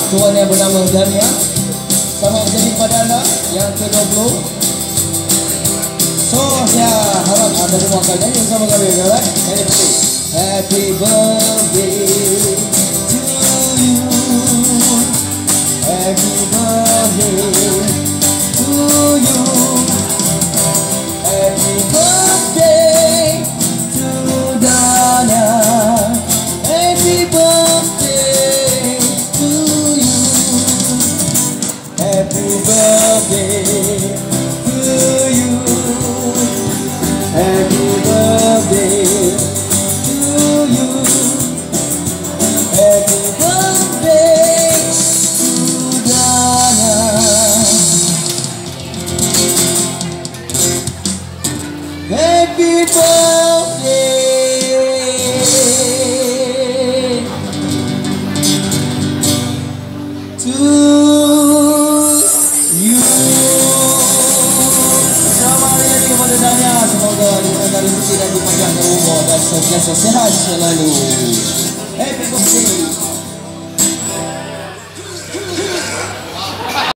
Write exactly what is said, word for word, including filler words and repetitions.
tuan yang bernama Dania. Selamat menjadi kepada anda yang ke dua puluh. So, saya harap anda semua akan nyanyi bersama kami, alright? Nyanyi betul. Happy birthday to you. Happy birthday to you. Happy birthday to Dania. Happy birthday to you. Happy birthday to you. Happy birthday to you. Happy birthday to Dania. Happy birthday to you. Selamat hari raya kepada Dania. Semoga diberikan rezeki dan dipanjangkan umur dan sentiasa sehat selalu. Happy birthday.